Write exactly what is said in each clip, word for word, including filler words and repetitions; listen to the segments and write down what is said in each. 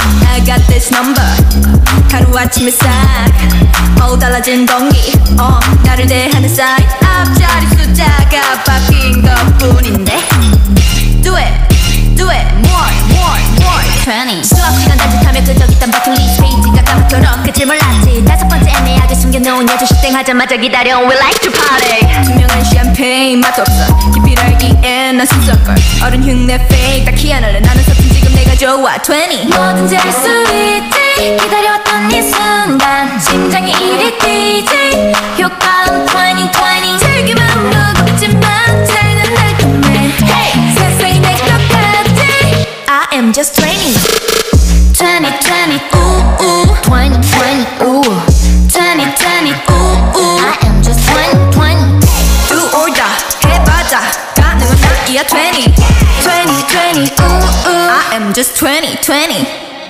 I got this number 하루아침에 싹 어 달라진 공기 어 나를 대하는 사인 앞자리 숫자가 바뀐 것뿐인데 Do it, do it, more, more, more twenty 수업 시간 단축하며 끄적있던 버킷리스트 페이지가 까맣도록 끝을 몰랐지 다섯 번째 애매하게 숨겨놓은 여주 식땡하자마자 기다려 We like to party 투명한 샴페인 맛도 없어 깊이 알기엔 난 순서걸 어른 흉내 fake 딱 희한할래 나는 서툰 지금 내가 좋아 twenty 뭐든지 할 수 있지 기다려왔던 이 순간 심장이 이리 뛰지 효과음 twenty twenty 즐기면 무겁지만 잘는 달콤해 Hey 세상이 내 것 같아 I am just twenty twenty twenty ooh ooh twenty twenty ooh twenty twenty ooh ooh I am just twenty twenty Do or die 해봐자 가능한 나이야 twenty twenty twenty ooh ooh I am just twenty twenty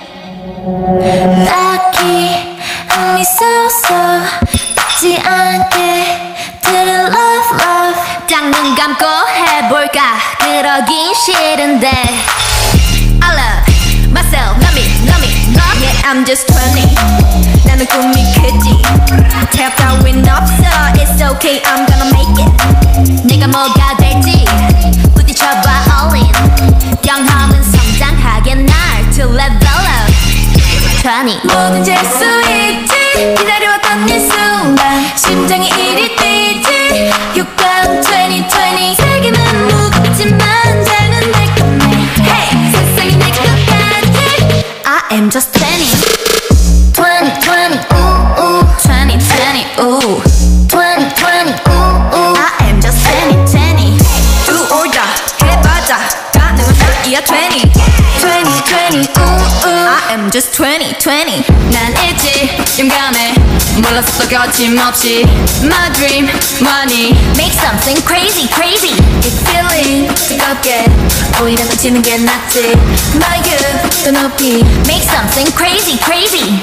딱히 흥미 쏘서 닿지 않게 들을 love love 딱 눈 감고 해볼까 그러긴 싫은데 I love myself love me love me love Yeah I'm just twenty 나는 꿈이 크지 태엽 따윈 없어 It's okay I'm gonna make it 내가 뭐가 될지 부딪혀봐 all in 경험은 성장하게 날 to level up twenty 뭐든지 할 수 있지 기다려왔던 이 순간 심장이 이리 뛰지 효과음 twenty twenty 세계는 무겁지만 잘는 달콤해 Hey 세상이 내 것 같아 I am just twenty twenty twenty ooh ooh twenty twenty ooh twenty twenty ooh ooh I am just twenty twenty Do or die 해봐자 가능한 나이야 twenty twenty twenty ooh ooh I am just twenty twenty 난 있지 용감해 몰랐어 거침없이 My dream money Make something crazy crazy 이 feeling 뜨겁게 오히려 놓치는 게 낫지 My youth 더 높이 Make something crazy crazy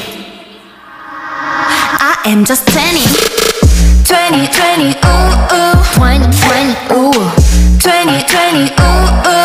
I am just twenty twenty twenty ooh ooh twenty twenty ooh twenty twenty ooh ooh